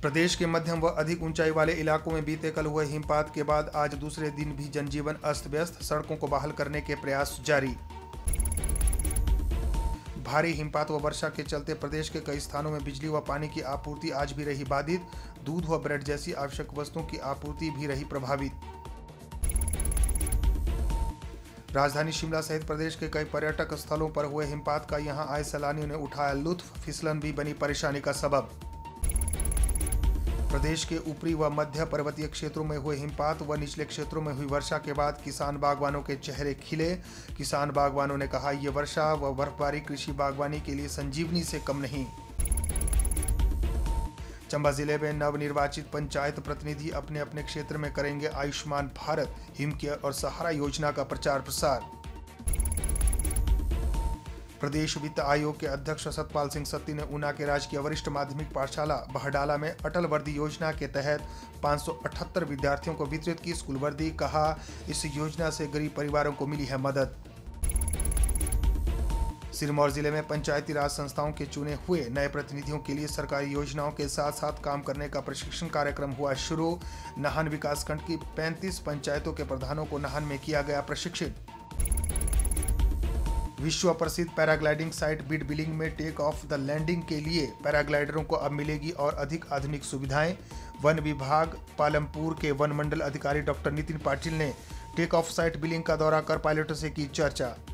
प्रदेश के मध्यम व अधिक ऊंचाई वाले इलाकों में बीते कल हुए हिमपात के बाद आज दूसरे दिन भी जनजीवन अस्त व्यस्त, सड़कों को बहाल करने के प्रयास जारी। भारी हिमपात व वर्षा के चलते प्रदेश के कई स्थानों में बिजली व पानी की आपूर्ति आज भी रही बाधित। दूध व ब्रेड जैसी आवश्यक वस्तुओं की आपूर्ति भी रही प्रभावित। राजधानी शिमला सहित प्रदेश के कई पर्यटक स्थलों पर हुए हिमपात का यहां आए सैलानियों ने उठाया लुत्फ, फिसलन भी बनी परेशानी का सबब। प्रदेश के ऊपरी व मध्य पर्वतीय क्षेत्रों में हुए हिमपात व निचले क्षेत्रों में हुई वर्षा के बाद किसान बागवानों के चेहरे खिले। किसान बागवानों ने कहा, ये वर्षा व बर्फबारी कृषि बागवानी के लिए संजीवनी से कम नहीं। चंबा जिले में नवनिर्वाचित पंचायत प्रतिनिधि अपने अपने क्षेत्र में करेंगे आयुष्मान भारत, हिमकेयर और सहारा योजना का प्रचार प्रसार। प्रदेश वित्त आयोग के अध्यक्ष सतपाल सिंह सत्ती ने ऊना के राजकीय वरिष्ठ माध्यमिक पाठशाला बहडाला में अटल वर्दी योजना के तहत 578 विद्यार्थियों को वितरित की स्कूल वर्दी। कहा, इस योजना से गरीब परिवारों को मिली है मदद। सिरमौर जिले में पंचायती राज संस्थाओं के चुने हुए नए प्रतिनिधियों के लिए सरकारी योजनाओं के साथ साथ काम करने का प्रशिक्षण कार्यक्रम हुआ शुरू। नाहन विकासखंड की 35 पंचायतों के प्रधानों को नाहन में किया गया प्रशिक्षित। विश्व प्रसिद्ध पैराग्लाइडिंग साइट बिड बिलिंग में टेक ऑफ द लैंडिंग के लिए पैराग्लाइडरों को अब मिलेगी और अधिक आधुनिक सुविधाएं। वन विभाग पालमपुर के वन मंडल अधिकारी डॉक्टर नितिन पाटिल ने टेक ऑफ साइट बिलिंग का दौरा कर पायलटों से की चर्चा।